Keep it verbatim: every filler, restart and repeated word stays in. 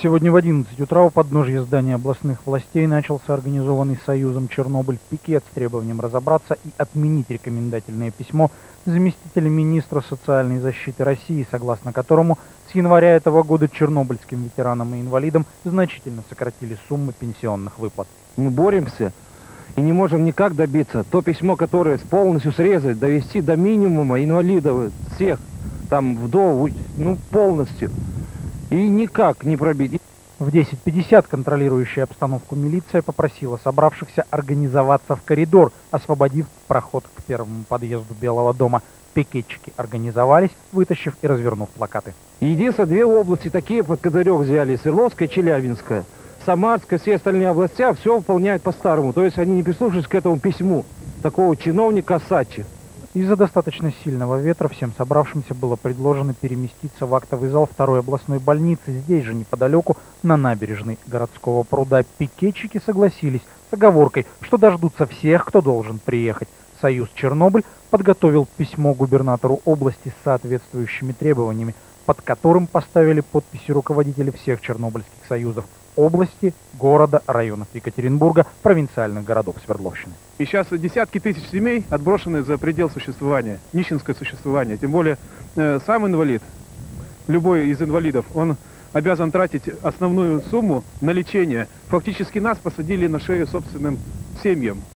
Сегодня в одиннадцать утра у подножья здания областных властей начался организованный Союзом Чернобыль пикет с требованием разобраться и отменить рекомендательное письмо заместителя министра социальной защиты России, согласно которому с января этого года чернобыльским ветеранам и инвалидам значительно сократили суммы пенсионных выплат. Мы боремся и не можем никак добиться то письмо, которое полностью срезать, довести до минимума инвалидов всех, там вдов, ну полностью. И никак не пробить. В десять пятьдесят контролирующая обстановку милиция попросила собравшихся организоваться в коридор, освободив проход к первому подъезду Белого дома. Пикетчики организовались, вытащив и развернув плакаты. Единственное, две области такие под козырек взяли: Свердловская и Челябинская. Самарская, все остальные области все выполняют по-старому. То есть они не прислушались к этому письму такого чиновника Сачи. Из-за достаточно сильного ветра всем собравшимся было предложено переместиться в актовый зал второй областной больницы, здесь же неподалеку, на набережной городского пруда. Пикетчики согласились с оговоркой, что дождутся всех, кто должен приехать. Союз Чернобыль подготовил письмо губернатору области с соответствующими требованиями, под которым поставили подписи руководители всех чернобыльских союзов области, города, районов Екатеринбурга, провинциальных городов Свердловщины. И сейчас десятки тысяч семей отброшены за предел существования, нищенское существование. Тем более э, сам инвалид, любой из инвалидов, он обязан тратить основную сумму на лечение. Фактически нас посадили на шею собственным семьям.